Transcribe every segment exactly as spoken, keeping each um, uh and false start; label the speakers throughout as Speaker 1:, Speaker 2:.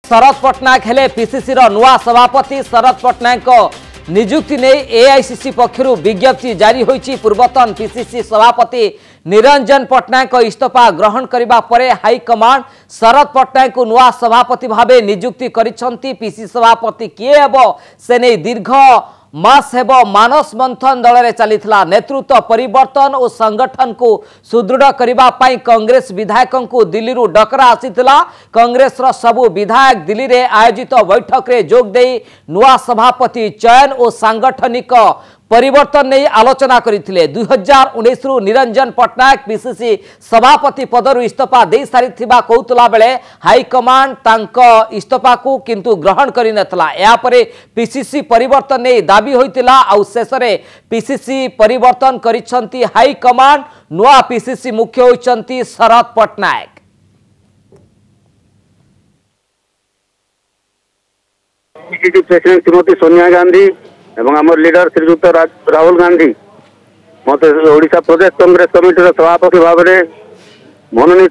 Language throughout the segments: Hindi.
Speaker 1: शरद पट्टनायक हेले पीसीसी रो नुआ सभापति। शरद पट्टनायक नियुक्ति नहीं एआईसीसी पक्षरु विज्ञप्ति जारी होईची। पूर्वतन पीसीसी सभापति निरंजन पट्टनायक इस्तीफा ग्रहण करिबा परे हाईकमांड शरद पट्टनायक को नुआ सभापति भावे नियुक्ति करिसंती। पीसीसी सभापति किए हेबो से नहीं दीर्घ मास हेब मानस मंथन दल में चलीथिला। नेतृत्व परिवर्तन और संगठन को सुदृढ़ करिबा पाई कांग्रेस विधायकों को दिल्ली रु डकरा आसीथिला। कांग्रेस रो सबु विधायक दिल्ली रे आयोजित बैठक रे जोग देई नुआ सभापति चयन और सांगठनिक परिवर्तन नहीं आलोचना करथिले। दुई हजार उन्नीस रु निरंजन पट्टनायक पीसीसी सभापति पदरु इस्तीफा दे सारिथिबा कहउतला बेले हाईकमांड तांको इस्तीफा को किंतु ग्रहण करि नथला। या परे पीसीसी परिवर्तन नहीं दाबी होइतिला। आ शेषरे पीसीसी परिवर्तन करिसंती हाईकमांड। नुआ पीसीसी मुख्य होइसंती शरद पट्टनायक।
Speaker 2: पीसीसी प्रेसिडेंट श्रीमती सोनिया गांधी एवं आमर लीडर श्रीयुक्त राहुल गांधी मत ओडिशा प्रदेश कांग्रेस कमिटी सभापति भाव में मनोनीत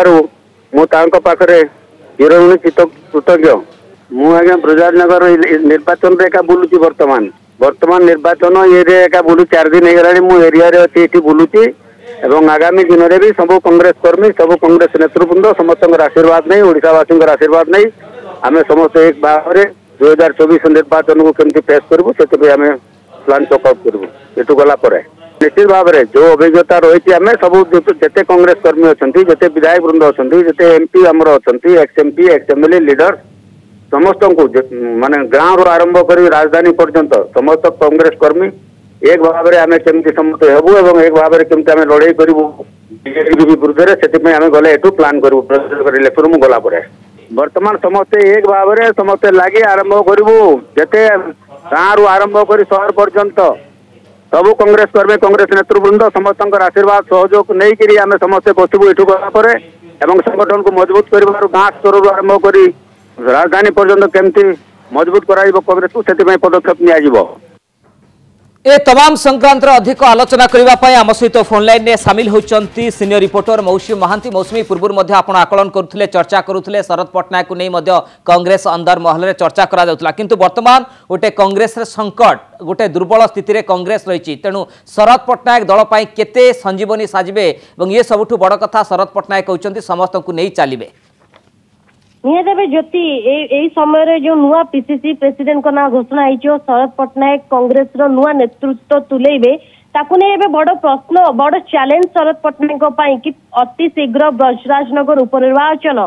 Speaker 2: करने चिरऋणी कृतज्ञ। मु आज्ञा ब्रजराजनगर निर्वाचन एका बुलूची वर्तमान वर्तमान निर्वाचन ये एका बुलू चार दिन हो मु एरिया अच्छी बुलूची एवं आगामी दिन में भी सब कांग्रेस कर्मी सब कांग्रेस नेतृवृंद समस्त आशीर्वाद नहीं ओडिशावासी आशीर्वाद नहीं आम समस्त एक भाव में दुई हजार चौबीस निर्वाचन को केमती फेस करूँ से प्लान चकआउट करूँ। एटू गला निश्चित भाव में जो अभिज्ञता रही आम सब जिते कांग्रेस कर्मी अच्छा जिते विधायक वृंद अच्छा जिते एमपी आमर अच्छा ex MP ex MLA leader समस्त को माने गाँव रू आरंभ कर राजधानी पर्यंत समस्त कांग्रेस कर्मी एक भाव में आम केमती समस्त हेबू और एक भाव में केमती आम लड़ाई करूँ बीजेपी विरुद्ध से आम गले एटू प्लान करूँ इलेक्शन गला वर्तमान समस्ते एक भाव में समस्ते लगे आरंभ करूँ जिते गाँव रू आरंभ कर शहर पर्यंत सब कांग्रेस कर्मी कांग्रेस नेतृवृंद समस्त आशीर्वाद सहयोग नहीं करी आम समस्ते बसबू एठू गलापर एवं संगठन को मजबूत कर गाँ स्तर आरंभ कर राजधानी पर्यंत केमती मजबूत कर कांग्रेस को से पदक्षेप नि
Speaker 1: ए तमाम संक्रांत अधिक आलोचना करने आम सहित फोन लाइन में सामिल होती सीनियर रिपोर्टर मौसुमी महांती। मौसुमी पूर्व आप आकलन करुले चर्चा करुले शरद पट्टनायक को नहीं कांग्रेस अंदर महल में चर्चा करा किंतु वर्तमान गोटे कांग्रेस संकट गोटे दुर्बल स्थिति रे कांग्रेस रही तेणु शरद पट्टनायक दल पर केते संजीवनी साजिबे ये सबुठ बड़ कथा शरद पट्टनायक कहते समस्त को नहीं चलिए
Speaker 3: निहत ज्योति समय जो नुआ पीसीसी प्रेसिडेंट का ना घोषणा हो शरद पट्टनायक कांग्रेस रो नुआ नेतृत्व तुलेबे ताकू नहीं बड़ प्रश्न बड़ चैलेंज शरद पट्टनायक कि अति शीघ्र ब्रजराजनगर उपनिर्वाचन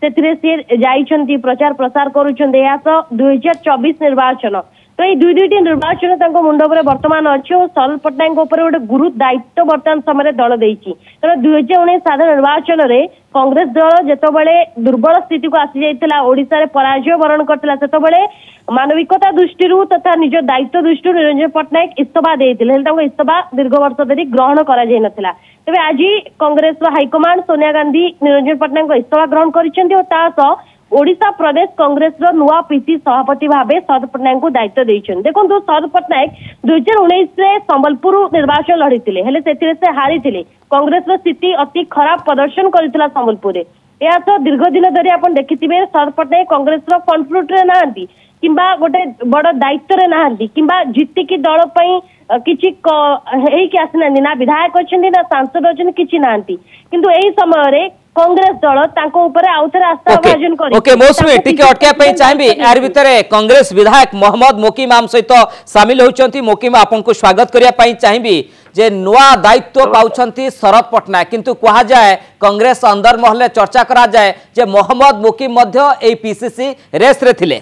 Speaker 3: से जाइछंती प्रचार प्रसार करुछंती दुई हजार चौबीस निर्वाचन तो ये दुई दुईटी निर्वाचन मुंड बर्तमान अच्छी और शरद पट्टनायक गोटे गुरु दायित्व बर्तमान समय दल देती तेना दुई हजार उन्नीस साधारण निर्वाचन में कांग्रेस दल जितेबाला दुर्बल स्थिति को आसी जाइथिला ओडिशा रे पराजय वरण करथिला सेतेबाला मानविकता दृष्टि तथा निज दायित्व दृष्टि निरंजन पट्टनायक इस्तीफा देथिले इस्तीफा दीर्घ वर्ष धरी ग्रहण करा जाय नथिला। तेबे आज कांग्रेस हाईकमांड सोनिया गांधी निरंजन पट्टनायक इस्तीफा ग्रहण करिसेंती और ता ओडिशा प्रदेश कांग्रेस रो नुआ पीसी सभापति भावे शरद पट्टनायक को दायित्व देइछन। देखो शरद पट्टनायक दुई हजार उन्नीस रे संबलपुर निर्वाचन लड़ीथिले हेले सेथिरे से हारिथिले कांग्रेस रो स्थिति अति खराब प्रदर्शन करथिला संबलपुर रे या तो दीर्घ दिन धरी आपण देखिथिबे शरद पट्टनायक कांग्रेस रो फ्रंट फुट रे नांती किंबा गोटे बड़ दायित्व रे नांती किंबा जितिकी दल पई किछि हेई कि आसिना ना विधायक अछंती ना सांसद अछंती किछि नांती किंतु एही समय रे कांग्रेस दल तांको ऊपर आउथरे आस्था भाजन करी
Speaker 1: ओके मौसुमी टिके अटके पई चाहिबी यार भितरे कांग्रेस विधायक मोहम्मद मोकीम आम सहित शामिल होचंती। मोकीम आपन को स्वागत करिया पई चाहिबी जे नुआ दायित्व पाउछंती शरद पट्टनायक किंतु कहा जाए कांग्रेस अंदर महले चर्चा करा जाए जे मोहम्मद मोकीम मध्य ए पीसीसी रेस रे थिले।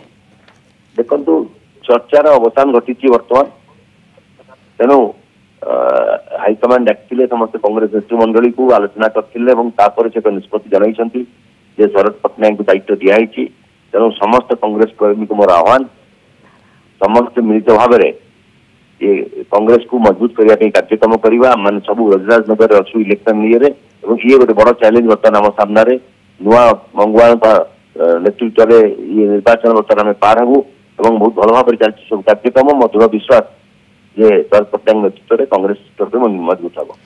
Speaker 4: देखंतु चर्चार अवसान घटिची वर्तमान तेनु हाईकमांड डाकिले समस्त कांग्रेस नेतृमंडली को आलोचना करते निष्पत्ति जनई शरद पट्टनायक को दायित्व दिखाई तेणु समस्त कांग्रेस कर्मी को मोर आह्वान समस्त मिलित भाव में ये कांग्रेस को मजबूत करने कार्यक्रम करवा मान सब ब्रजराजनगर अच्छु इलेक्शन ये ये गोटे बड़ चैलेंज बर्तमान आम सामने नुआ मंगुआ नेतृत्व में ये निर्वाचन बर्तमान आम पार हबू और बहुत भल भाव चलती सब कार्यक्रम मो दृढ़ विश्वास जे शरद पट्टनायक नेतृत्व में कांग्रेस मजबूत हम।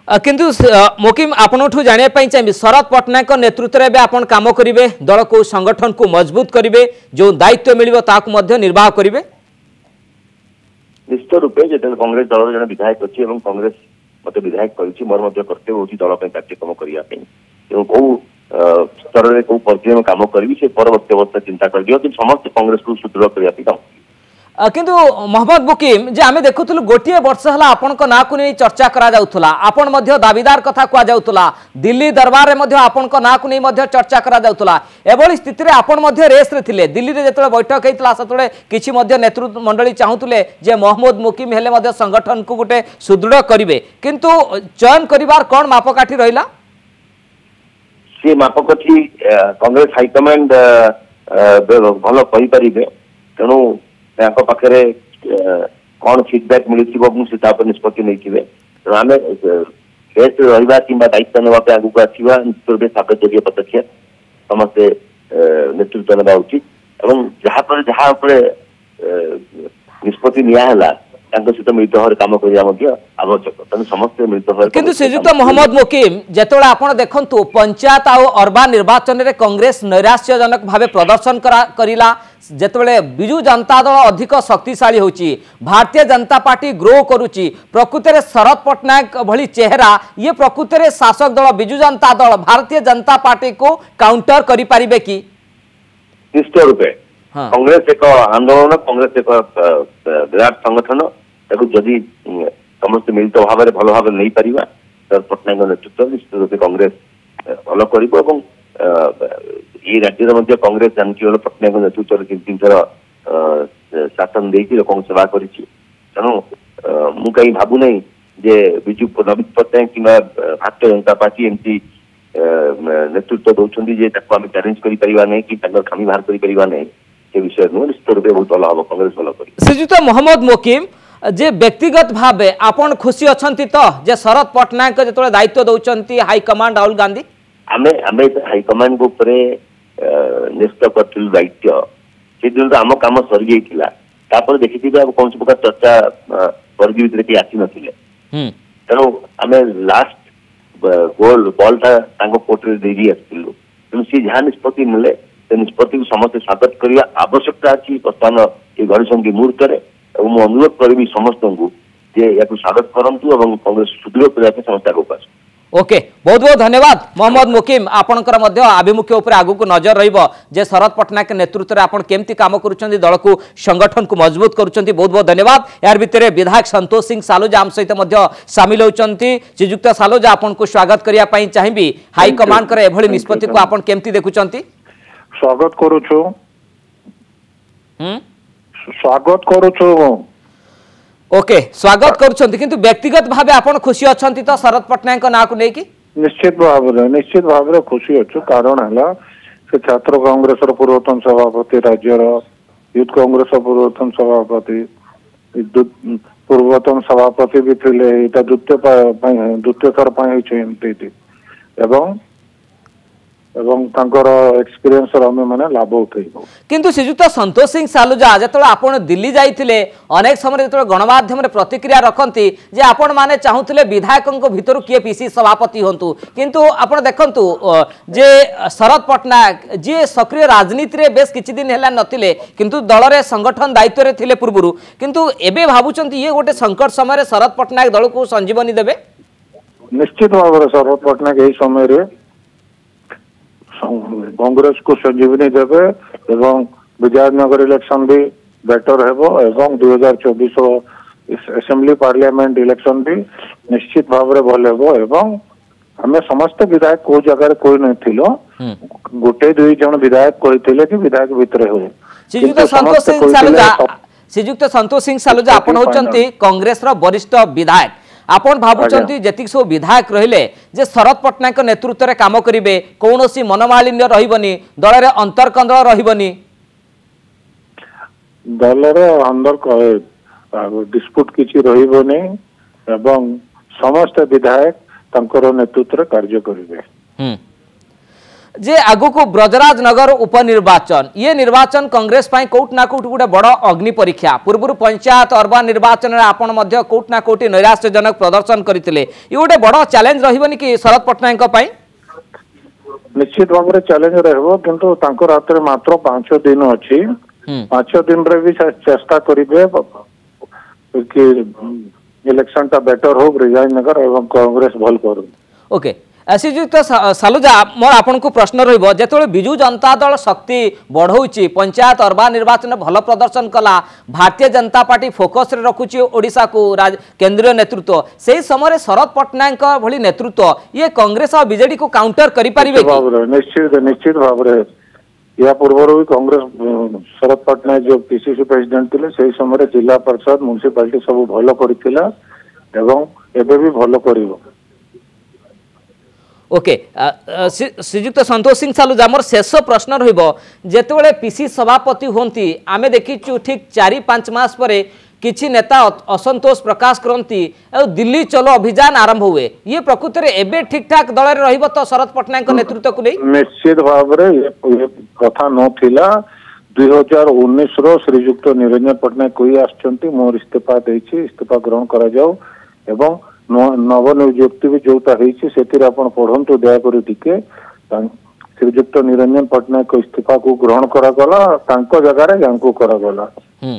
Speaker 1: किंतु मोकिम आपठू जाना चाहिए शरद पट्टनायक नेतृत्व में आप काम करेंगे दल को संगठन को मजबूत करेंगे जो दायित्व मिल निर्वाह करेंगे
Speaker 4: निश्चित रूपे जो कांग्रेस दल जन विधायक अच्छी कांग्रेस मत विधायक कर मोर कर्तव्य हूँ दल कार्यक्रम करने कौ स्तर में कौ पर्याय में कम करी से परवर्त अवस्था चिंता कर समस्त कांग्रेस को सुदृढ़ करने
Speaker 1: किंतु मोहम्मद मुकीम जे आमे देखुतलु गोटिए वर्ष हला आपन को ना को नै चर्चा करा जाउथला आपन मध्य दाबीदार कथा कुआ जाउथला दिल्ली दरबार रे मध्य आपन को ना को नै मध्य चर्चा करा जाउथला एबोली स्थिति रे आपन मध्य रेस रे थिले दिल्ली रे जेतले बैठक हेतला सतले किछि मध्य नेतृत्व मंडली चाहुतले जे मोहम्मद मुकीम हेले मध्य संगठन को गुटे सुदृढ़ करिवे किंतु चयन करिवार कोन मापकाठी रहिला
Speaker 4: से मापकाठी कांग्रेस हाई कमांड भलो कहि परिबे तेनु पाखे कौन फीडबैक मिलूँ निष्पत्ति नहीं तो आम बेस रहा कि दायित्व नापी आगे आसवा निश्चित स्वागत योग्य पदक्षेप समस्ते नेतृत्व ना उचित जहाँपर जहाँ निष्पत्ति निला सहित मिलित भाव कम करने आवश्यक तेना समस्त मिलित भाव
Speaker 1: किंतु श्रीजुक्त मोहम्मद मुकीम जेतोळे आपण देखंतु पंचायत आउ अर्बान निर्वाचन रे कांग्रेस नैराश्यजनक भावे प्रदर्शन करिला जेतोळे बिजू जनता दल अधिक शक्तिशाली होची भारतीय जनता पार्टी ग्रो करूची प्रकृति रे शरद पट्टनायक भली चेहरा ये प्रकृति रे शासक दल बिजू जनता दल भारतीय जनता पार्टी को काउंटर करि परिबे कि
Speaker 4: निश्चित रूपे कांग्रेस एक आंदोलन कांग्रेस एक विराट संगठन जदि समस्त मिलित भाव में भल भाव नहीं पार शरद पट्टनायक नेतृत्व निश्चित रूपे कांग्रेस भल कर राज्य कांग्रेस जानकी पट्टनायक नेतृत्व तीन तीन थर शासन दे लोक सेवा कर तेणु मु कहीं भावुना जे विजु नवीन पट्टनायक कि भारतीय जनता पार्टी एमती नेतृत्व दौरान आम चैलेंज कर कि खामी बाहर कर विषय नुह निश्चित रूप बहुत भल हम कांग्रेस भल कर
Speaker 1: श्रीजुत मोहम्मद मुकीम जे व्यक्तिगत भावे आपण खुशी अछंती तो जे शरद पट्टनायक जो दायित्व दौरान हाईकमांड राहुल गांधी
Speaker 4: आमे आमे हाईकमांड ऊपर निश्चित कर दायित्व से दिन आम कम सरी जापर देखी कौन प्रकार चर्चा वर्ग भितर किए आसी ना तेणु आम लास्ट गोल बल्टा कोर्ट में दे आसलु तेणु सी जहाँ निष्पत्ति मिले निष्पत्ति को समस्त स्वागत करने आवश्यकता अच्छी वर्तमान ये घड़ी मुहूर्त में मुझे अनुरोध करी समस्त को या स्वागत करूँ और कांग्रेस सुदृढ़ करने समस्त आगे आस
Speaker 1: ओके बहुत बहुत धन्यवाद मोहम्मद मुकीम आपणकर मध्य आभिमुख्य उपर आगु को नजर रहिबो जे शरद पट्टनायक नेतृत्व रे आपण केमती काम करूछन्ती दल को संगठन को मजबूत करूछन्ती बहुत बहुत धन्यवाद यार भितरे विधायक संतोष सिंह सालुजा आम सहित मध्य शामिल होचन्ती श्रीजुक्त सालुजा आपण को स्वागत करिया पई चाहिबी हाई कमांड करे एभली निष्पत्ति को आपण केमती देखुछन्ती
Speaker 5: स्वागत करूछु
Speaker 1: हम
Speaker 5: स्वागत करूछु
Speaker 1: ओके स्वागत करूछन्ती किंतु व्यक्तिगत भावे आपण खुशी अछन्ती तो शरद पट्टनायक ना को नै कि
Speaker 5: निश्चित भाव निश्चित भाव खुशी अच्छु कारण है से छात्र कांग्रेस पूर्वतन सभापति राज्यर यूथ कांग्रेस पूर्वतन सभापति पूर्वतन सभापति भी थे द्वितीय द्वितीय थर एवं एवं एक्सपीरियंस आम मैंने लाभ उठेबो
Speaker 1: किंतु श्रीजुक्त संतोष सिंह सालुजा जतले आपण दिल्ली जाइथिले अनेक समय जतले गणमाध्यम रे प्रतिक्रिया रखंती जे आपण माने चाहुथिले विधायकन भितर किए पीसी सभापति होंतु किंतु आपण देखंतु जे शरद पट्टनायक जे सक्रिय राजनीति रे बेस किछि दिन हेला नथिले किंतु दल रे संगठन दायित्व रे थिले पूर्वरु किंतु एबे भाबुचंती ये गोटे संकट समय रे शरद पट्टनायक दल को संजीवनी देबे
Speaker 5: निश्चित भाव रे शरद पट्टनायक एही समय रे कांग्रेस को संजीवनी देवे एवं विजयनगर इलेक्शन भी बेटर है दुई हजार चौबीस असेंबली पार्लियामेंट इलेक्शन भी निश्चित भाव में भल एवं आम समस्त विधायक को जगह कोई नहीं गोटे दुई जन विधायक कहते कि विधायक भितर हो
Speaker 1: श्रीजुक्त संतोष सिंह सालुजा श्रीजुक्त संतोष सिंह सालुजा आपण होचंती कांग्रेस रो वरिष्ठ विधायक आपण भाबुचंती जतिक सब विधायक रहिले जे शरद पट्टनायक नेतृत्व रे काम करिवे कोनोसी मनमालिन्य रहिबनी दल रे अंतरकंदल रहिबनी
Speaker 5: दल रे अंदर डिस्प्यूट किछि रहिबनी एवं समस्त विधायक तंकर नेतृत्व रे कार्य करिवे
Speaker 1: हम जे आगु को ब्रजराज नगर उपनिर्वाचन ये निर्वाचन कांग्रेस पाई कोट ना कोट गोटे बड़ अग्नि परीक्षा पूर्व पंचायत अर्बन निर्वाचन में आपण मध्य कोट ना कोटी नैराश्यजनक प्रदर्शन करते ये गोटे बड़ चैलेंज रही कि शरद पट्टनायक पाई
Speaker 5: निश्चित भाव में चैलेंज रहिबो किंतु तांकर हाथ में मात्र पांच दिन अच्छी पांच दिन रे भी चेष्टा करिवे कि इलेक्शन टा बेटर हो ब्रजराजनगर एवं कांग्रेस भल करू
Speaker 1: ओके श्रीजुक्त सालुजा मोर आपन को प्रश्न रहिबो जेतोले बिजू जनता दल शक्ति बढ़ौची पंचायत अर्बन निर्वाचन भल प्रदर्शन कला भारतीय जनता पार्टी फोकस रे रखुची ओडिशा को केंद्रीय नेतृत्व से समय शरद पट्टनायक भली नेतृत्व ये कांग्रेस और बीजेडी को काउंटर करि परिबे कि
Speaker 5: निश्चित निश्चित भाव रे या पूर्व भी कांग्रेस शरद पट्टनायक जो पीसीसी प्रेसिडेंट थे से समय जिला परिषद म्युनिसिपालिटी सब भल करथिला एवं एबे भी भल करिवो
Speaker 1: ओके श्रीजुक्त संतोष सिंह सालुजा मोर शेष प्रश्न रहिबो जेतेबेले पीसी सभापति होंती आमे देखिचु ठीक चारि पांच मास परे किछि नेता असंतोष प्रकाश करती दिल्ली चलो अभियान आरंभ हुए ये प्रकृति रे एबे ठीक ठाक दल रे रहिबो तो शरद पट्टनायक नेतृत्व को नहीं
Speaker 5: निश्चित भाव रे ये कथा न थिला दुई हजार उन्नीस रो श्रीजुक्त निरंजन पट्टनायक कोई आछंती मोर इस्तीफा देछि इस्तीफा ग्रहण करा जाऊ एवं नव नियुक्ति भी जोटा से पढ़ु दयाकोरी टिके श्रीजुक्त निरंजन पट्टनायक इस्तीफा को ग्रहण करागला जगार यांकू करागला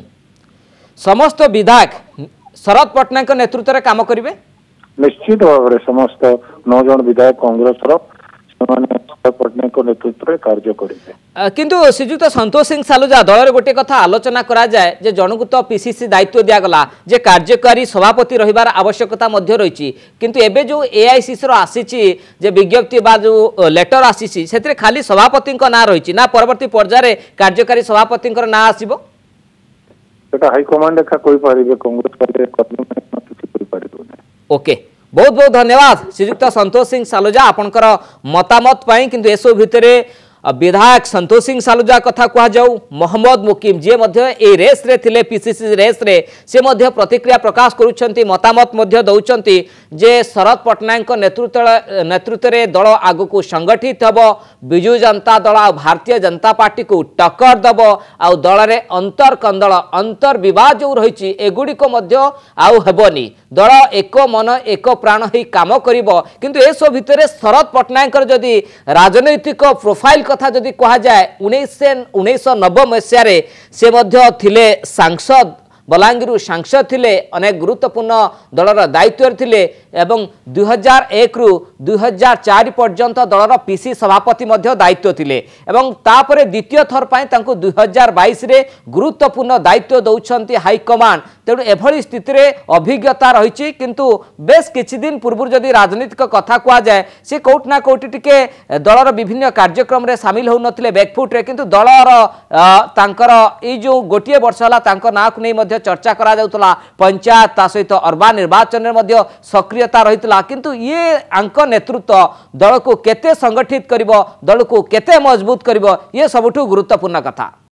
Speaker 1: समस्त विधायक शरद पट्टनायक नेतृत्व रे काम करिवे
Speaker 5: निश्चित भाव में समस्त नौ जन विधायक कांग्रेस पट्टनायक नेतृत्व में कार्य करेंगे
Speaker 1: किंतु श्रीजुक्त संतोष सिंह सालुजा दल गोटे कथा आलोचना करा जाए जे जनकु तो पीसीसी दायित्व दिगला जे कार्यकारी सभापति रहिबार आवश्यकता मध्य रही किंतु एबे जो एआईसीसी रो आसीची जे विज्ञप्ति बा जो लेटर आसीची सेतरे खाली सभापति को ना रही ना परवर्ती पर्याय कार्यकारी सभापति ना आसीबो
Speaker 5: सेटा हाई कमांड का कोई पारिबे कांग्रेस पार्टी
Speaker 1: ओके बहुत बहुत धन्यवाद श्रीजुक्त संतोष सिंह सालुजा आपनकर मतामत पाई किंतु एसो भितरे विधायक संतोष सिंह सालुजा कथा कह जाऊ मोहम्मद मुकीम जे मध्य ए रेस रे थिले पीसीसी रेस रे से मध्य प्रतिक्रिया प्रकाश करुछंती मतामत मध्य दउछंती जे शरद पट्टनायक नेतृत्व नेतृत्व रे दल आगु को संगठित हबो बिजू जनता दल आ भारतीय जनता पार्टी को टक्कर दबो आ दल रे अंतर कंदल अंतर विवाद जो रहिछि एगुडी को मध्य आउ हेबनी दल एक मन एक प्राण ही काम करिवो किंतु एसो भितरे शरद पट्टनायक जदि राजनैतिक प्रोफाइल कथा जदि कहा जाए उन्नीस उन्नीस नब्बे मसीह से मध्य थिले सांसद बलांगीर सांसद थिले अनेक गुरुत्वपूर्ण दलर दायित्व थिले एवं दुई हजार एक रु दुई हजार चार पर्यंत दलर पीसी सभापति मध्य दायित्व थिले एवं तापरे द्वितीय थर पाई तांको दुई हजार बाईस रे गुरुत्वपूर्ण दायित्व दउछंती हाईकमांड तेणु एभली स्थिति रे अभिज्ञता रही किंतु बेस किछि दिन पूर्व जदि राजनीतिक कथा कह जाए से कोट ना कोटी टिके दलर विभिन्न कार्यक्रम रे शामिल हो नथिले बैकफुट रे किंतु दलर तांकर ए जो गोटिए वर्ष हला तांको ना को नै मध्य चर्चा करा जाउतला पंचायत ता सहित अर्बन निर्वाचन रे मध्य सक्रियता रहितला किंतु ये आंक नेतृत्व दल को केते संगठित करिवो दल को केते मजबूत करिवो ये सबुठु गुरुत्वपूर्ण कथा।